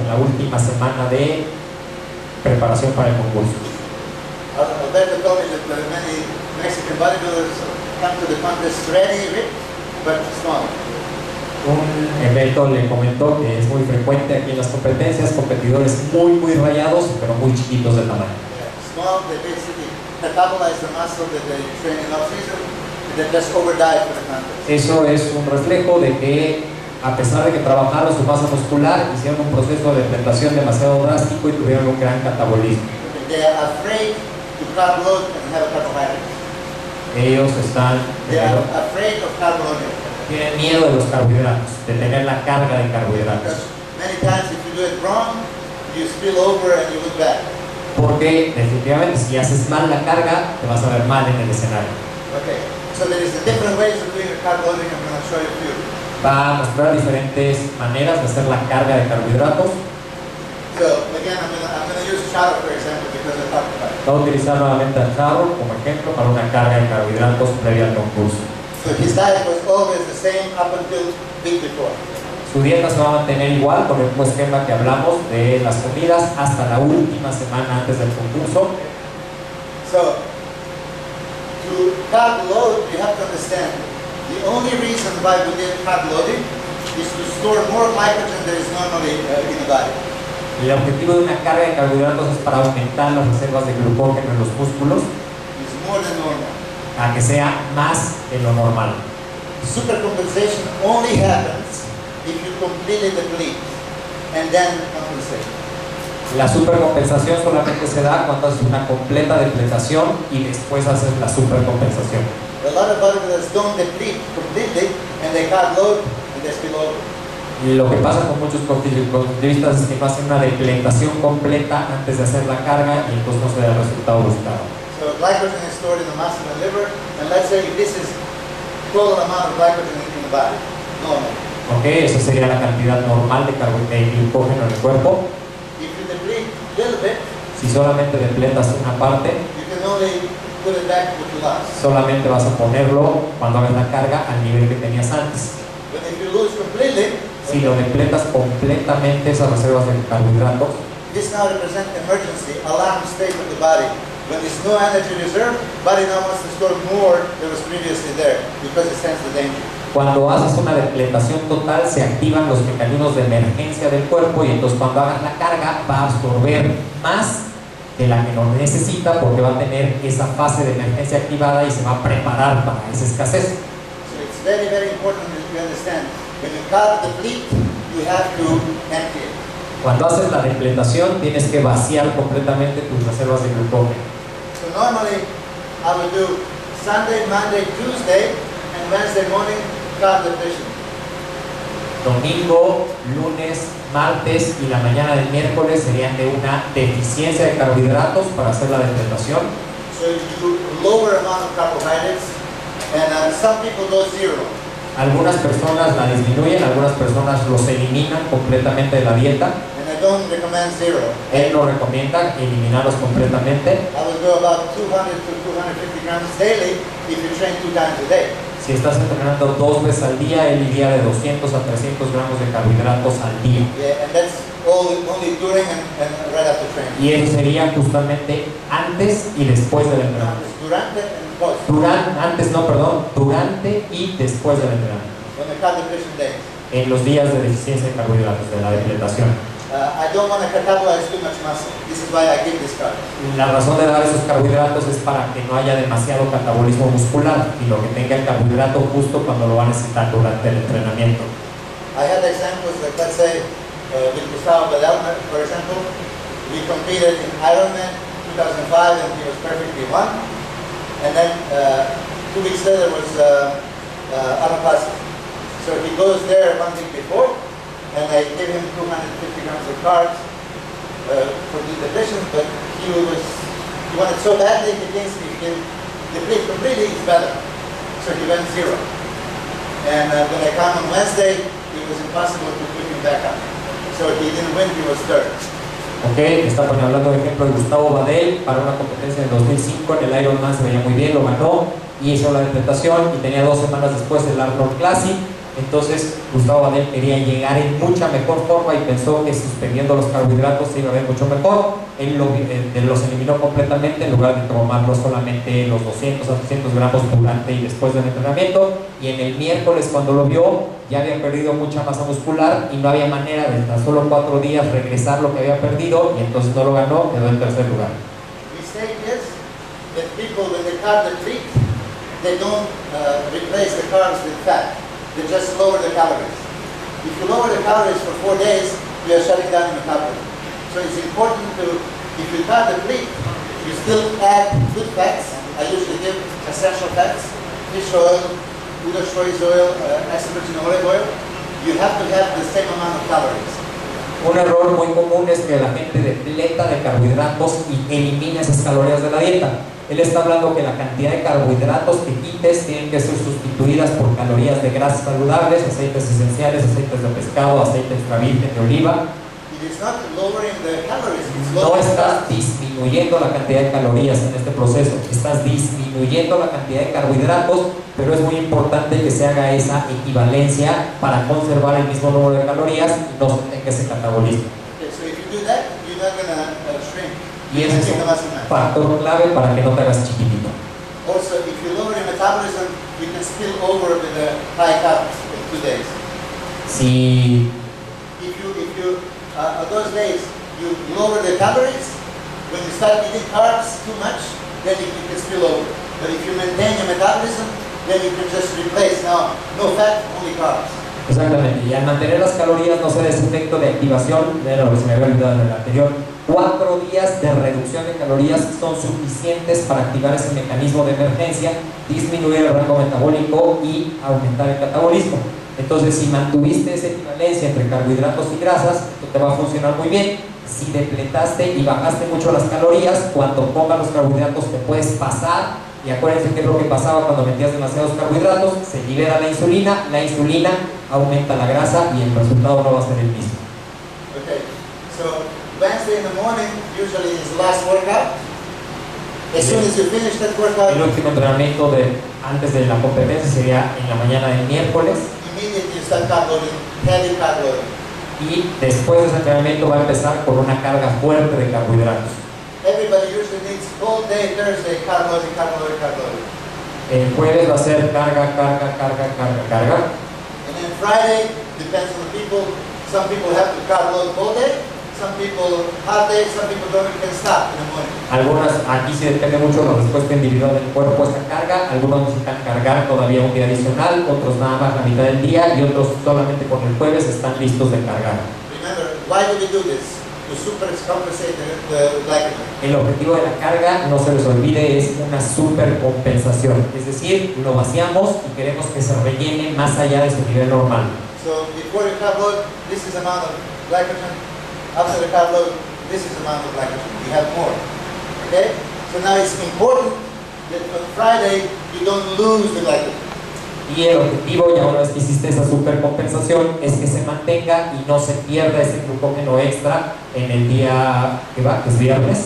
en la última semana de preparación para el concurso. Alberto told me that many Mexican bodybuilders come to the contest ready, ripped, but small. Beto le comentó que es muy frecuente aquí en las competencias, competidores muy rayados, pero muy chiquitos de tamaño. Yeah, small, they basically metabolize the muscle that they train in off-season, and then just overdiet for the contest. Eso es un reflejo de que, a pesar de que trabajaron su masa muscular, hicieron un proceso de alimentación demasiado drástico y tuvieron un gran catabolismo. They are afraid to carb load and have a carbohydrate. Ellos están They are afraid of carb loading. tienen miedo de los carbohidratos, de tener la carga de carbohidratos. Because many times if you do it wrong, you spill over and you look bad. Porque definitivamente si haces mal la carga, te vas a ver mal en el escenario. Okay, so there is different ways of doing the carb loading. I'm going to show you a few. Va a mostrar diferentes maneras de hacer la carga de carbohidratos. So again, I'm going to use Shadow for example because I talked about it. Va a utilizar nuevamente al charro como ejemplo para una carga de carbohidratos previa al concurso. So his diet was always the same up until week before. Su dieta se va a mantener igual con el mismo esquema que hablamos de las comidas hasta la última semana antes del concurso. So to carb load, you have to understand the only reason why we did carb loading is to store more glycogen than is normally in the body. El objetivo de una carga de carbohidratos es para aumentar las reservas de glucógeno en los músculos It's more than normal. a que sea más de lo normal. Supercompensation only happens if you completely deplete and then compensate. La supercompensación solamente se da cuando haces una completa depletación y después haces la supercompensación. A lot of bodybuilders don't deplete completely and they carb load and they spill over. Y lo que pasa con muchos culturistas es que no hacen una depletación completa antes de hacer la carga y entonces no se da el resultado buscado. So glycogen is stored in the muscle and liver, and let's say this is total amount of glycogen in the body, normal. Ok, esa sería la cantidad normal de glucógeno en el cuerpo. If you deplete a little bit, Si solamente depletas una parte, you can only put it back what you lost. solamente vas a ponerlo cuando hagas la carga al nivel que tenías antes. But if you lose completely, Si lo depletas completamente esas reservas de carbohidratos, this now represents emergency, alarm state of the body. When there's no energy reserve, body now wants to store more than was previously there because it senses the danger. cuando haces una depletación total se activan los mecanismos de emergencia del cuerpo y entonces cuando hagas la carga va a absorber más de la que no necesita porque va a tener esa fase de emergencia activada y se va a preparar para esa escasez. So it's very important that you understand. When you carb deplete, you have to empty it. Cuando haces la depletación tienes que vaciar completamente tus reservas de glucógeno. So normally I would do Sunday, Monday, Tuesday, and Wednesday morning carb depletion. Domingo, lunes, martes y la mañana del miércoles serían de una deficiencia de carbohidratos para hacer la depletación. So you do lower amount of carbohydrates, and some people go zero. Algunas personas la disminuyen, algunas personas los eliminan completamente de la dieta. And I don't recommend zero. Él no recomienda eliminarlos completamente. I would do about 200 to 250 grams daily if you train 2 times a day. Si estás entrenando 2 veces al día, él iría de 200 a 300 gramos de carbohidratos al día. Yeah, and that's only during and right after training. Y eso sería justamente antes y después del entrenamiento. Durante and post. Durante y después del entrenamiento. On the carb depletion days. En los días de deficiencia de carbohidratos, de la depletación. I don't want to catabolize too much muscle. This is why I give this carb. La razón de dar esos carbohidratos es para que no haya demasiado catabolismo muscular y lo que tenga el carbohidrato justo cuando lo va a necesitar durante el entrenamiento. I had examples like, let's say, with Gustavo Bedelma, for example, we competed in Ironman 2005 and he was perfectly won. And then 2 weeks later was Anapasi. So he goes there 1 week before, and I gave him 250 grams of carbs for the depletion, but he wanted so badly, he thinks he can deplete completely, it's better. So he went zero. And when I come on Wednesday, it was impossible to put him back up. So he didn't win, he was third. Ok, está hablando de ejemplo de Gustavo Badel para una competencia en 2005 en el Ironman, se veía muy bien, lo ganó y hizo la depletación y tenía 2 semanas después el Arnold Classic Entonces Gustavo Badel quería llegar en mucha mejor forma y pensó que suspendiendo los carbohidratos se iba a ver mucho mejor. Él los eliminó completamente en lugar de tomarlos solamente los 200 a 300 gramos durante y después del entrenamiento. Y en el miércoles, cuando lo vio, ya había perdido mucha masa muscular y no había manera de en tan solo 4 días regresar lo que había perdido, y entonces no lo ganó, quedó en tercer lugar. That people, when they carb deplete, they don't replace the carbs with fat. They just lower the calories. If you lower the calories for 4 days, you are shutting down your metabolism. So it's important to, if you carb deplete, you still add good fats. I usually give essential fats, fish oil, Buddha choice oil, extra virgin olive oil. You have to have the same amount of calories. Un error muy común es que la gente depleta de carbohidratos y elimina esas calorías de la dieta. Él está hablando que la cantidad de carbohidratos que quites tienen que ser sustituidas por calorías de grasas saludables, aceites esenciales, aceites de pescado, aceite extra virgen de oliva. No estás disminuyendo la cantidad de calorías en este proceso, estás disminuyendo la cantidad de carbohidratos, pero es muy importante que se haga esa equivalencia para conservar el mismo número de calorías y no se tenga ese catabolismo. Y ese es un factor clave para que no te hagas chiquitito. Also, if you lower your metabolism, you can spill over with the high carbs in 2 days. Si if you those days you lower the calories, when you start eating carbs too much, then you can spill over. But if you maintain your metabolism, then you can just replace. Now, no fat, only carbs. Exactamente, y al mantener las calorías no se da ese efecto de activación, de lo que se me había olvidado en el anterior. 4 días de reducción de calorías son suficientes para activar ese mecanismo de emergencia, disminuir el rango metabólico y aumentar el catabolismo. Entonces, si mantuviste esa equivalencia entre carbohidratos y grasas, esto te va a funcionar muy bien. Si depletaste y bajaste mucho las calorías, cuando pongas los carbohidratos te puedes pasar. Y acuérdense que es lo que pasaba cuando metías demasiados carbohidratos, se libera la insulina aumenta la grasa y el resultado no va a ser el mismo. Okay, so Wednesday in the morning usually is the last workout. As soon as you finish that workout, el último entrenamiento antes de la competencia sería en la mañana del miércoles. Immediately you start carb loading, heavy carb loading. Y después de ese entrenamiento va a empezar con una carga fuerte de carbohidratos. Everybody usually needs all day Thursday carb loading, carb loading, carb loading. El jueves va a ser carga. And then Friday depends on the people. Some people have to carb load all day. Some people half day. Some people don't can stop in the morning. Aquí sí depende mucho de la respuesta individual del cuerpo a esta carga. Algunos necesitan cargar todavía un día adicional, otros nada más la mitad del día y otros solamente con el jueves están listos de cargar. Remember, why do we do this? To supercompensate the glycogen. El objetivo de la carga, no se les olvide, es una supercompensación. Es decir, lo vaciamos y queremos que se rellene más allá de su nivel normal. So before you carb load, this is the amount of glycogen. After the carb load, this is the amount of glycogen. You have more. Okay? So now it's important that on Friday you don't lose the glycogen. Y el objetivo, ya una vez que hiciste esa supercompensación, es que se mantenga y no se pierda ese glucógeno extra en el día que va, que es viernes.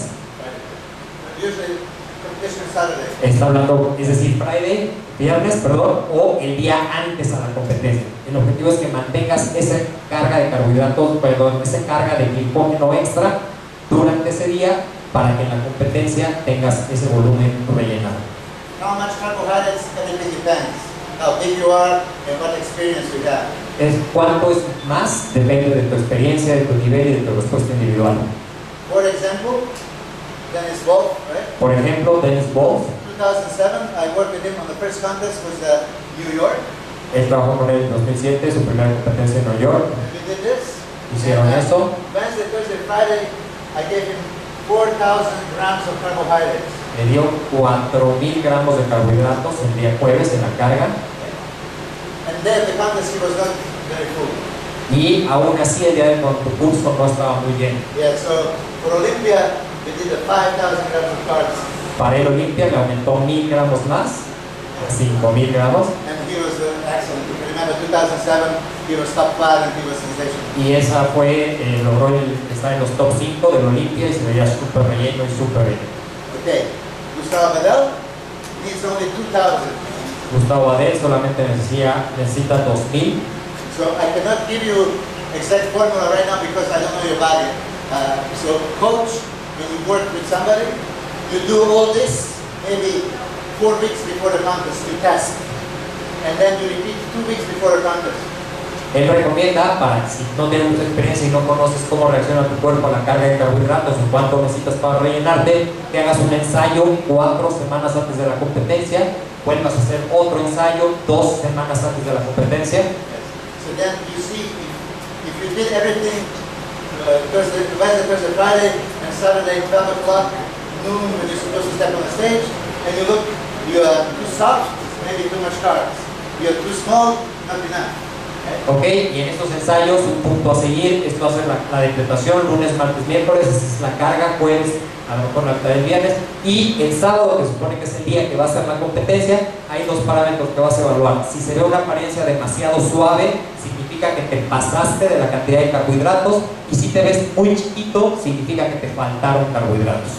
Está hablando, es decir, viernes, o el día antes a la competencia. El objetivo es que mantengas esa carga de carbohidratos, esa carga de glucógeno extra durante ese día para que en la competencia tengas ese volumen rellenado. How much carbohydrates? Everything depends. How big you are and what experience you have. ¿Cuánto es más? Depende de tu experiencia, de tu nivel y de tu respuesta individual. For example, Dennis Wolf, right? Por ejemplo, Dennis Wolf. 2007, I worked with him on the first contest was New York. Él trabajó con él en 2007, su primera competencia en Nueva York. We did this. Hicieron eso. Wednesday, Thursday, Friday, I gave him 4,000 grams of carbohydrates. Le dio 4,000 gramos de carbohidratos el día jueves en la carga. And then the contest he was not very full. Y aún así el día del concurso no estaba muy bien. Yeah, so for Olympia, we did 5,000 grams of carbs. Para el Olympia le aumentó 1,000 gramos más, a 5,000 gramos. And he was excellent. If you remember 2007, he was top 5 and he was sensational. Y esa fue, logró estar en los top 5 del Olympia y se veía súper relleno y súper bien. Okay, Gustavo Badel needs only 2,000 Gustavo Adel solamente necesita 2000. So I cannot give you exact formula right now because I don't know your body. So coach, when you work with somebody, you do all this maybe 4 weeks before the contest to test. And then you repeat 2 weeks before the contest. Él recomienda, para si no tienes mucha experiencia y no conoces cómo reacciona tu cuerpo a la carga de carbohidratos o cuánto necesitas para rellenarte, que hagas un ensayo 4 semanas antes de la competencia, vuelvas a hacer otro ensayo 2 semanas antes de la competencia. So then you see if you did everything Thursday, Friday, and Saturday 12 o'clock, noon when you're supposed to step on the stage, and you look, you are too soft, maybe too much carbs. You are too small, not enough. Ok, y en estos ensayos, un punto a seguir, esto va a ser la decretación, lunes, martes, miércoles, esa es la carga, jueves, a lo mejor la mitad del viernes, y el sábado, que se supone que es el día que va a ser la competencia, hay 2 parámetros que vas a evaluar. Si se ve una apariencia demasiado suave, significa que te pasaste de la cantidad de carbohidratos, y si te ves muy chiquito, significa que te faltaron carbohidratos.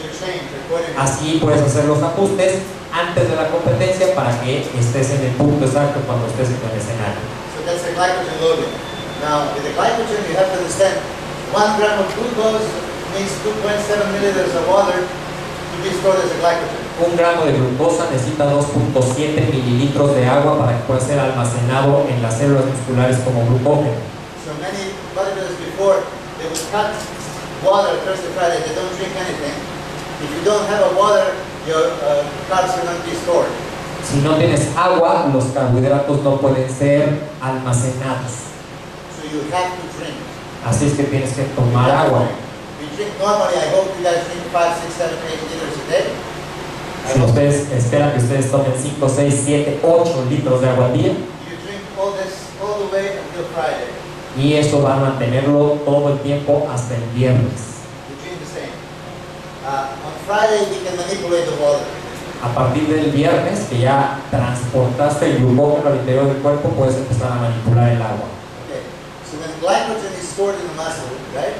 Así puedes hacer los ajustes antes de la competencia para que estés en el punto exacto cuando estés en el escenario. That's the glycogen loading. Now, with the glycogen, you have to understand 1 gram of glucose needs 2.7 milliliters of water to be stored as a glycogen. 1 gramo de glucosa necesita 2.7 mililitros de agua para que pueda ser almacenado en las células musculares como glucógeno. So many bodybuilders before, they would cut water Thursday, Friday, they don't drink anything. If you don't have a water, your carbs will not be stored. Si no tienes agua, los carbohidratos no pueden ser almacenados. So you have to drink. Así es que tienes que tomar agua. You drink normally, I hope you guys drink 5, 6, 7, 8 liters a day. Si ustedes esperan que ustedes tomen 5, 6, 7, 8 litros de agua al día. You drink all this all the way until Friday. Y eso va a mantenerlo todo el tiempo hasta el viernes. You drink the same. On Friday, you can manipulate the water. A partir del viernes, que ya transportaste el glucógeno al interior del cuerpo, puedes empezar a manipular el agua. Okay. So when glycogen is stored in the muscle, right?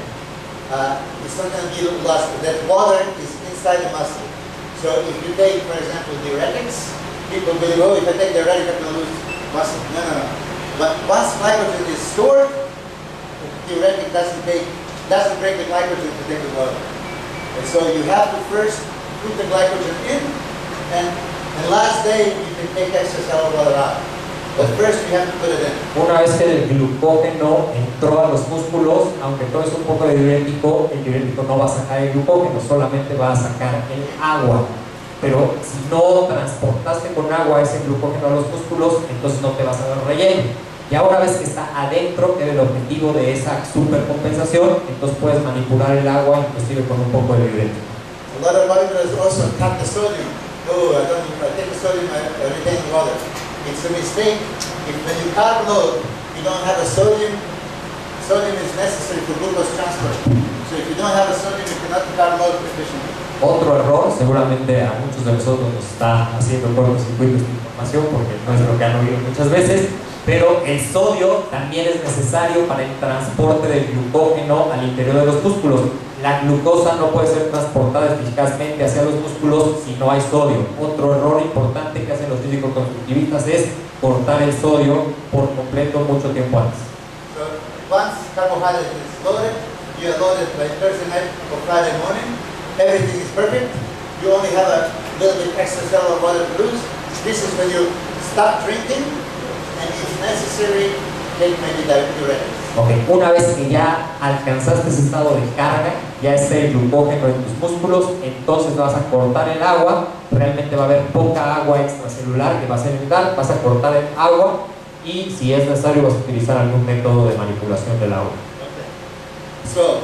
It's not going to be lost. That water is inside the muscle. So if you take, for example, diuretics, people believe, oh, if I take diuretic, I'm going to lose muscle. No, no, no. But once glycogen is stored, the diuretic doesn't break the glycogen to take the water. And so you have to first put the glycogen in. And last day you can take excess water out. But first you have to put it in. Una vez que el glucógeno entró a los músculos, aunque todo es un poco de diurético, el diurético no va a sacar el glucógeno, solamente va a sacar el agua. Pero si no transportaste con agua ese glucógeno a los músculos, entonces no te vas a dar relleno. Ya una vez que está adentro, que es el objetivo de esa supercompensación, entonces puedes manipular el agua inclusive con un poco de diurético. A lot of bodybuilders also cut the sodium. Oh, I take the sodium, I retain water. It's a mistake. When you carb load, you don't have a sodium. Sodium is necessary for glucose transfer. So if you don't have a sodium, you cannot carb load efficiently. Otro error, seguramente a muchos de nosotros nos está haciendo cortocircuito esta información porque no es lo que han oído muchas veces, pero el sodio también es necesario para el transporte del glucógeno al interior de los músculos. La glucosa no puede ser transportada eficazmente hacia los músculos si no hay sodio. Otro error importante que hacen los físicos constructivistas es cortar el sodio por completo mucho tiempo antes. So once carbohydrate is loaded, you are loaded by Thursday night or Friday morning. Everything is perfect. You only have a little bit extra cellular water to lose. This is when you stop drinking, and if necessary, take maybe diuretics. Okay. Una vez que ya alcanzaste ese estado de carga, ya está el glucógeno en tus músculos, entonces vas a cortar el agua. Realmente va a haber poca agua extracelular que vas a necesitar, vas a cortar el agua y si es necesario vas a utilizar algún método de manipulación del agua. Okay. So,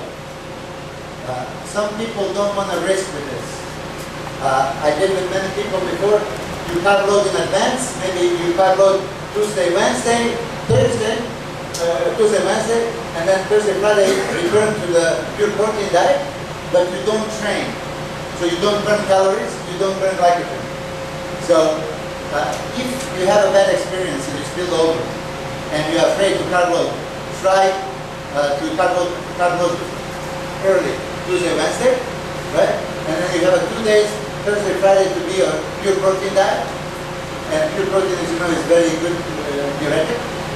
some people don't want to risk with this. I did with many people before. You carb load in advance. Maybe you carb load Tuesday, Wednesday, Thursday, Wednesday, and then Thursday, Friday return to the pure protein diet, but you don't train. So you don't burn calories, you don't burn glycogen. So if you have a bad experience and you spill over and you're afraid to carb load, try to carb load early, Tuesday, Wednesday, right? And then you have 2 days, Thursday, Friday to be a pure protein diet. And pure protein, as you know, is very good diuretic.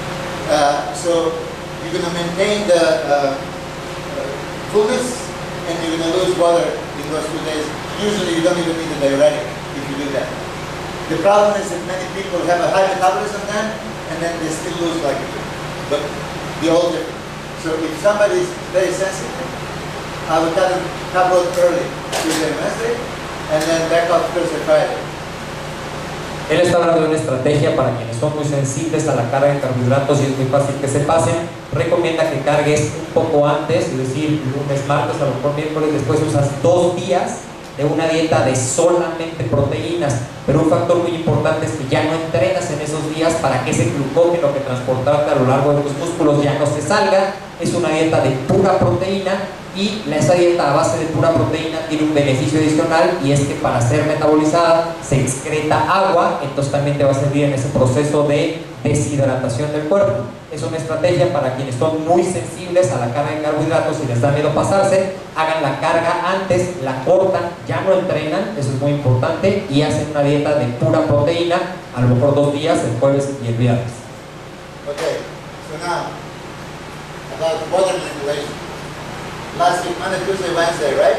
So you're going to maintain the fullness, and you're going to lose water in those 2 days. Usually you don't even need a diuretic if you do that. The problem is that many people have a high metabolism then, and then they still lose like it. But the all different. So if somebody is very sensitive, I would tell them tablet early, Tuesday and Wednesday, and then back off Thursday, Friday. Él está hablando de una estrategia para quienes son muy sensibles a la carga de carbohidratos y es muy fácil que se pasen. Recomienda que cargues un poco antes, es decir, lunes, martes, a lo mejor miércoles, después usas 2 días de una dieta de solamente proteínas, pero un factor muy importante es que ya no entrenas en esos días para que ese glucógeno que transportaste a lo largo de tus músculos ya no se salga. Es una dieta de pura proteína y esa dieta a base de pura proteína tiene un beneficio adicional y es que para ser metabolizada se excreta agua, entonces también te va a servir en ese proceso de deshidratación del cuerpo. Es una estrategia para quienes son muy sensibles a la carga de carbohidratos y les da miedo pasarse. Hagan la carga antes, la cortan, ya no entrenan, eso es muy importante, y hacen una dieta de pura proteína, a lo mejor 2 días, el jueves y el viernes. Okay, so now about water manipulation. Last week, Monday, Tuesday, Wednesday, right?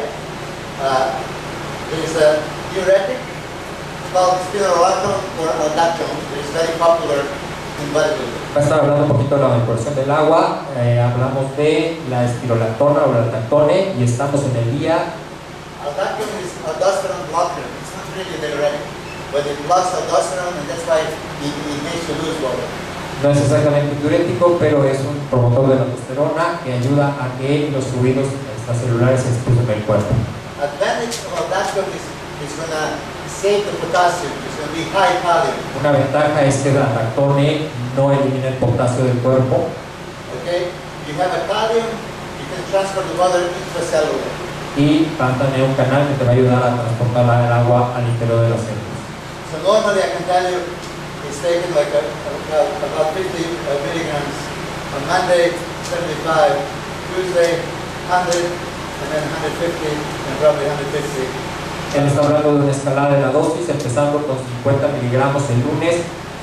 There is a diuretic called spironolactone or aldactone. It is very popular in bodybuilding. Va a estar hablando un poquito de la manipulación del agua, hablamos de la espirolactona o la aldactone y estamos en el día. Aldactone is aldosterone blocker. It's not really diuretic, but it blocks aldosterone and that's why it makes you lose water. No es exactamente diurético, pero es un promotor de la testosterona que ayuda a que los fluidos extracelulares se expulsen del cuerpo. Advantage of aldactone is it's going to save the potassium. It's going to be high kalium. Una ventaja es que la aldactone no elimina el potasio del cuerpo. Okay, you have a kalium, you can transfer the water intracellular. Y va a tener un canal que te va a ayudar a transportar el agua al interior de las células. So normally I can tell you it's taken like about 50 milligrams on Monday, 75, Tuesday, 100, and then 150, and probably 150. Él está hablando de una escalada de la dosis, empezando con 50 miligramos el lunes,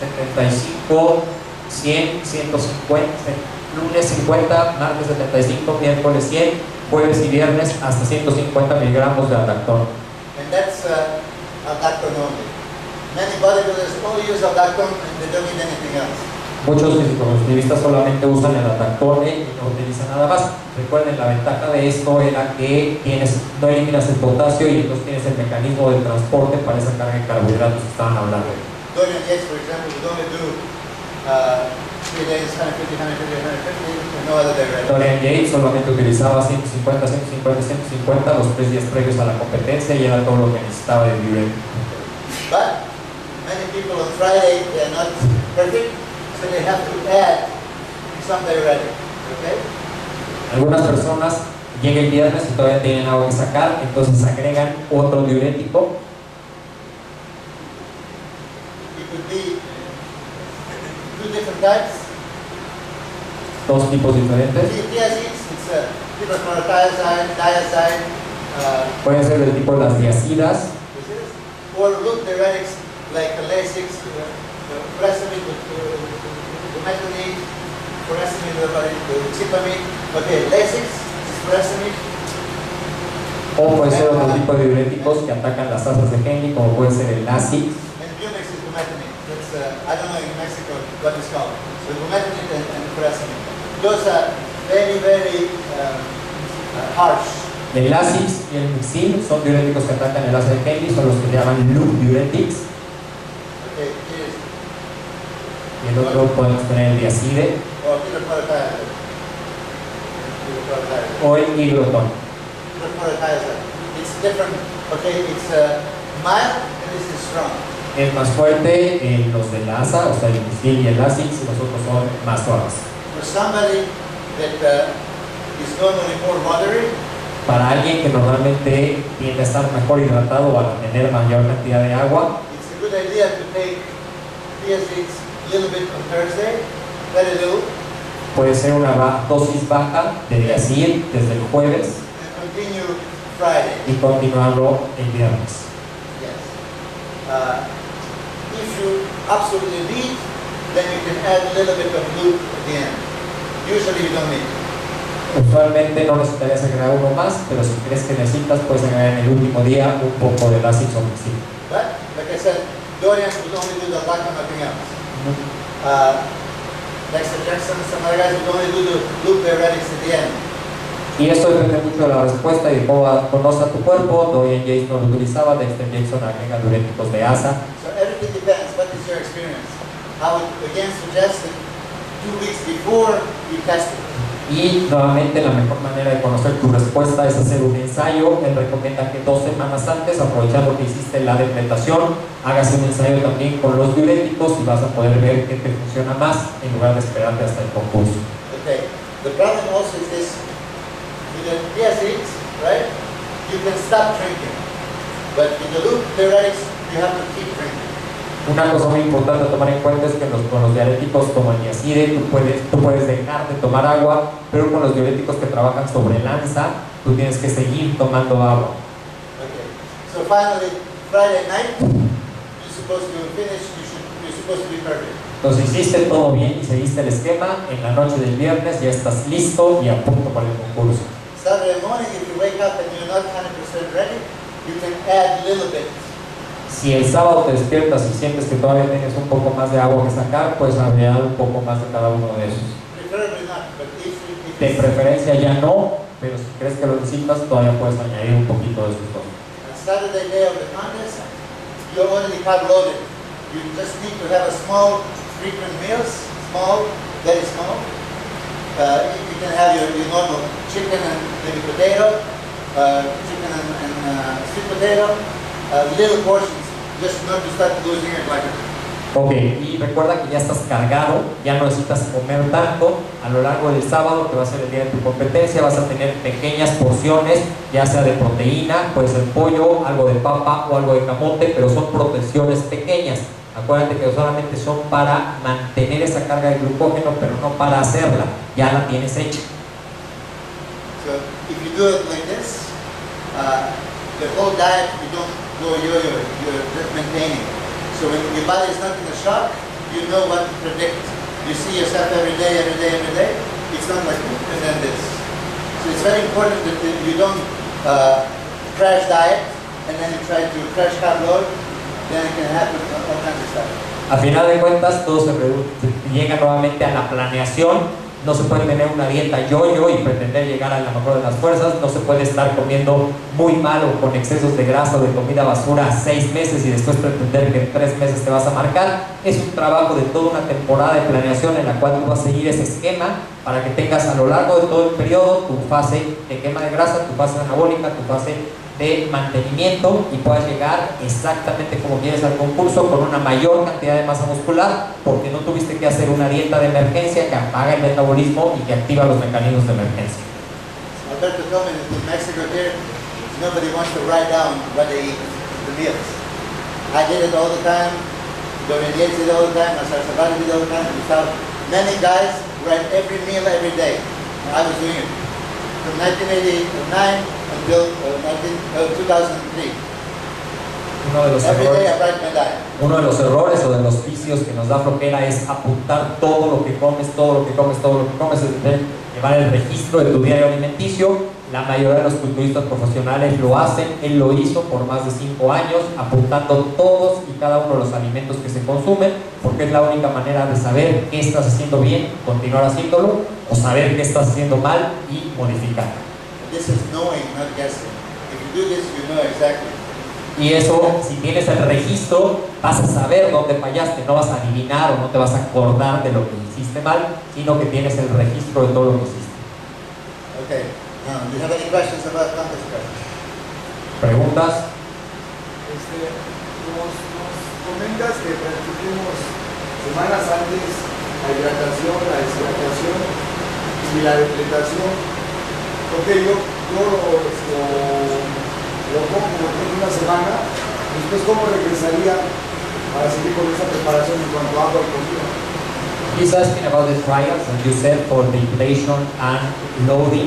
75, 100, 150, lunes 50, martes 75, miércoles 100, jueves y viernes hasta 150 miligramos de aldactone. And that's aldactone only. Many bodybuilders only use aldactone and they don't need anything else. Muchos fisicoculturistas solamente usan el aldactone y no utilizan nada más. Recuerden, la ventaja de esto era que no eliminas el potasio y entonces tienes el mecanismo de transporte para esa carga de carbohidratos que estaban hablando. Dorian Yates, for example, would only do 3 days, 150, 150, 150, and no other diuretic. Dorian Yates solamente utilizaba 150, 150, 150 los 3 días previos a la competencia y era todo lo que necesitaba de diurético. But many people on Friday, they are not perfect, so they have to add some diuretic. Okay? Algunas personas llegan el viernes y todavía tienen algo que sacar, entonces agregan otro diurético. It could be 2 different types. 2 tipos diferentes. Thiazides, it's hyperchlorothiazide, diazide. Pueden ser del tipo de las diacidas. Or loop diuretics like the Lasix, furosemide, bumetanide, furosemide, zipamide. Okay, Lasix is furosemide. O puede ser otro tipo de diuréticos que atacan las asas de Henle, como puede ser el Lasix. And Bumex is bumetanide. That's, I don't know in Mexico what it's called. So bumetanide and furosemide. Those are very, very harsh. El Lasix y el Mixil son diuréticos que atacan el asa de Henle, son los que se llaman loop diuretics. Okay, cheers. Y el otro podemos tener el diacide Or hyperchlorothiazide. o el hidrotón. It's different. Okay, it's mild and this is strong. Es más fuerte en los de la asa, o sea, el Mixil y el Lasix, y los otros son más suaves. For somebody that is normally more moderate, Para alguien que normalmente tiende a estar mejor hidratado o a tener mayor cantidad de agua, it's a good idea to take Thiazides a little bit on Thursday, very little, puede ser una dosis baja de diacid desde el jueves and continue Friday. y continuarlo el viernes. Yes. If you absolutely need, then you can add a little bit of lube at the end. Usually you don't need it. Usualmente no necesitarías agregar uno más, pero si crees que necesitas, puedes agregar en el último día un poco de ácido somicida. But, like I said, Dorian would only do the laca, nothing else. Dexter Jackson, some other guys would only do the lube diuretics at the end. Y esto depende mucho de la respuesta y de cómo conoce a tu cuerpo. Dorian Yates no lo utilizaba, Dexter Jackson agrega diuréticos de ASA. So everything depends. What is your experience? I would again suggest that 2 weeks before you test it. Y nuevamente la mejor manera de conocer tu respuesta es hacer un ensayo. Él recomienda que 2 semanas antes, aprovechando que hiciste la depletación, hagas un ensayo también con los diuréticos y vas a poder ver qué te funciona más en lugar de esperarte hasta el concurso. Okay. The problem also is this. With the PSAs, right? You can stop drinking. But with the lube diuretics, you have to keep drinking. Una cosa muy importante a tomar en cuenta es que con los diuréticos como el niacide tú puedes dejar de tomar agua, pero con los diuréticos que trabajan sobre lanza, tú tienes que seguir tomando agua. Okay. So finally, Friday night, you're supposed to finish, you're supposed to be perfect. Entonces hiciste todo bien y seguiste el esquema, en la noche del viernes ya estás listo y a punto para el concurso. Saturday morning, if you wake up and you're not 100% ready, you can add a little bit. Si el sábado te despiertas y sientes que todavía tienes un poco más de agua que sacar, puedes agregar un poco más de cada uno de esos. Preferably not, but if De preferencia ya no, pero si crees que lo necesitas, todavía puedes añadir un poquito de esos dos. on Saturday day of the contest, you're already carb loaded. You just need to have a small, frequent meals, small, very small. You can have your normal chicken and maybe potato, chicken and sweet potato, little portions, just not to start losing your glycogen. Ok, y recuerda que ya estás cargado, ya no necesitas comer tanto. A lo largo del sábado, que va a ser el día de tu competencia, vas a tener pequeñas porciones, ya sea de proteína, puede ser pollo, algo de papa o algo de camote, pero son porciones pequeñas. Acuérdate que solamente son para mantener esa carga de glucógeno, pero no para hacerla, ya la tienes hecha. So if you do it like this, the whole diet, you don't go yo-yo, you're just maintaining. So when your body is not in a shock, you know what to predict. You see yourself every day. It's not like, and then this. So it's very important that you don't crash diet, and then you try to crash carb load, then it can happen all kinds of stuff. A final de cuentas, todo se llega nuevamente a la planeación. No se puede tener una dieta yo-yo y pretender llegar a la mejor de las fuerzas. No se puede estar comiendo muy mal o con excesos de grasa o de comida basura 6 meses y después pretender que en 3 meses te vas a marcar. Es un trabajo de toda una temporada de planeación en la cual tú vas a seguir ese esquema para que tengas a lo largo de todo el periodo tu fase de quema de grasa, tu fase anabólica, tu fase de mantenimiento y puedas llegar exactamente como quieres al concurso con una mayor cantidad de masa muscular, porque no tuviste que hacer una dieta de emergencia que apaga el metabolismo y que activa los mecanismos de emergencia. Alberto told me that in Mexico here, nobody wants to write down what they eat, the meals. I did it all the time, Dorian Yates did it all the time, Nasser Sabari did it all the time, many guys write every meal every day. I was doing it from 1989 until 2003. Uno de los errores o de los vicios que nos da flojera es apuntar todo lo que comes, es decir, llevar el registro de tu diario alimenticio. La mayoría de los culturistas profesionales lo hacen. Él lo hizo por más de 5 años, apuntando todos y cada uno de los alimentos que se consumen, porque es la única manera de saber qué estás haciendo bien, continuar haciéndolo, o saber qué estás haciendo mal y modificar. This is knowing, not guessing. If you do this, you know exactly. Y eso, si tienes el registro, vas a saber dónde fallaste, no vas a adivinar o no te vas a acordar de lo que hiciste mal, sino que tienes el registro de todo lo que hiciste. Okay. Do you have any questions about contest prep? ¿Preguntas? Nos comentas que practiquemos semanas antes la hidratación, la deshidratación y la depletación. Ok, yo lo pongo en una semana, después ¿cómo regresaría para seguir con esa preparación en cuanto a agua y comida? He's asking about the trials, and you said for the depletion and loading,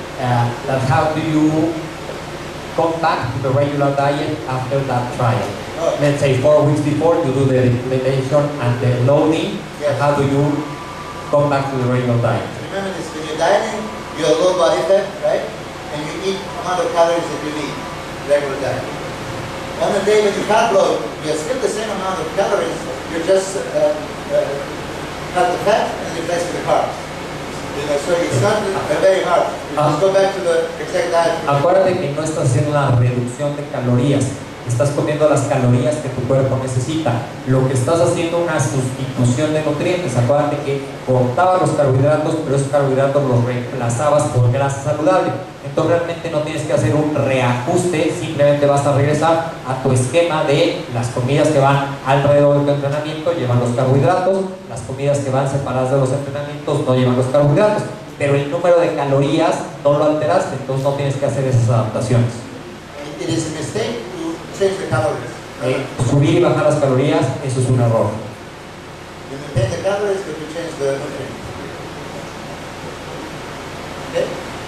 that how do you come back to the regular diet after that trial? let's say 4 weeks before you do the depletion and the loading, Yes. how do you come back to the regular diet? Remember this, when you're dieting, you're low body fat, right? And you eat amount of calories that you need, regular diet. On the day when you carb load, you have still the same amount of calories, you just cut the fat and replace with the carbs. You know, so it's not very hard. You just go back to the exact diet. Acuérdate que no estás haciendo una reducción de calorías, estás comiendo las calorías que tu cuerpo necesita. Lo que estás haciendo es una sustitución de nutrientes. Acuérdate que cortabas los carbohidratos, pero esos carbohidratos los reemplazabas por grasa saludable. Entonces realmente no tienes que hacer un reajuste, simplemente vas a regresar a tu esquema de las comidas que van alrededor de tu entrenamiento, llevan los carbohidratos, las comidas que van separadas de los entrenamientos no llevan los carbohidratos, pero el número de calorías no lo alteraste, entonces no tienes que hacer esas adaptaciones. It is a mistake to change the calories. Subir y bajar las calorías, eso es un error. You maintain the calories, but you change the nutrients. Okay?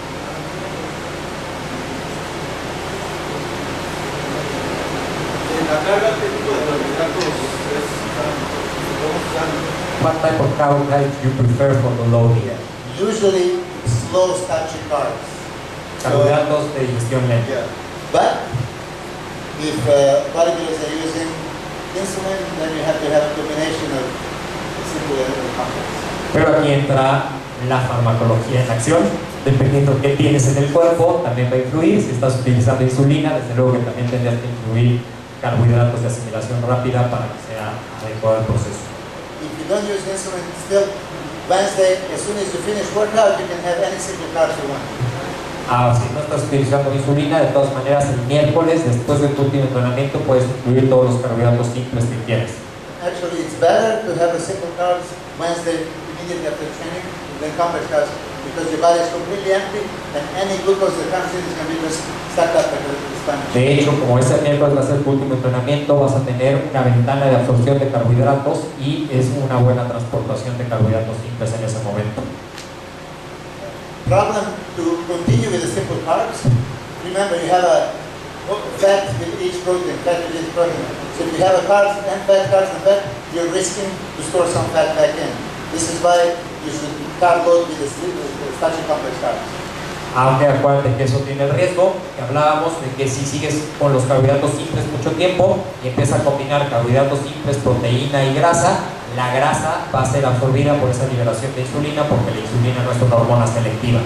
En la carga, ¿qué tipo de carbohidratos estamos usando? What type of carbohydrates do you prefer for the loading? Usually slow starchy carbs. Carbohidratos de digestión lenta. Yeah. But if bodybuilders are using insulin, then you have to have a combination of simple and complex. Pero aquí entra la farmacología en acción. Dependiendo de qué tienes en el cuerpo, también va a influir. Si estás utilizando insulina, desde luego que también tendrías que incluir carbohidratos de asimilación rápida para que sea adecuado el proceso. If you don't use insulin, still Wednesday, as soon as you finish workout, you can have any simple carbs you want. Si no estás utilizando insulina, de todas maneras el miércoles, después de tu último entrenamiento, puedes incluir todos los carbohidratos simples que quieras. Actually, it's better to have a simple carbs Wednesday immediately after training than complex carbs because your body is completely empty and any glucose that comes in is going to be just stuck up like a sponge. De hecho, como ese miércoles va a ser tu último entrenamiento, vas a tener una ventana de absorción de carbohidratos y es una buena transportación de carbohidratos simples en ese momento. Problem to continue with the simple carbs. Remember, you have a fat with each protein, fat with each protein. So if you have a carbs and fat, you're risking to store some fat back in. This is why you should carb load with the starchy complex carbs. Aunque acuérdate que eso tiene el riesgo que hablábamos de que si sigues con los carbohidratos simples mucho tiempo y empiezas a combinar carbohidratos simples, proteína y grasa, la grasa va a ser absorbida por esa liberación de insulina porque la insulina no es una hormona selectiva.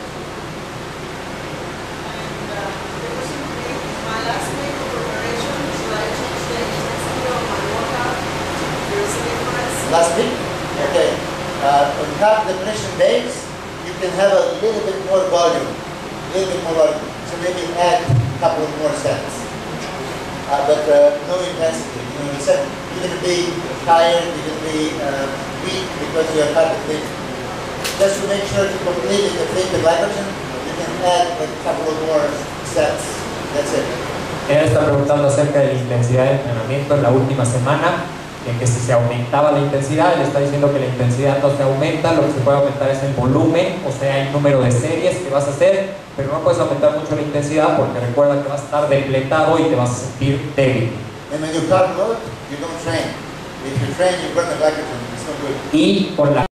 Last week? Okay. On carb depletion days, you can have a little bit more volume. So maybe add a couple of more sets. But no intensity. You know, you're going to be tired, you're going to be weak because you are carb depleted. Just to make sure to completely deplete the glycogen, you can add a couple of more sets. That's it. Él está preguntando acerca de la intensidad de entrenamiento en la última semana, de que si se aumentaba la intensidad, él está diciendo que la intensidad no se aumenta, lo que se puede aumentar es el volumen, o sea, el número de series que vas a hacer, pero no puedes aumentar mucho la intensidad porque recuerda que vas a estar depletado y te vas a sentir débil. And when you carb load, you don't train. If you train, you burn the glycogen. It's no good. Y con la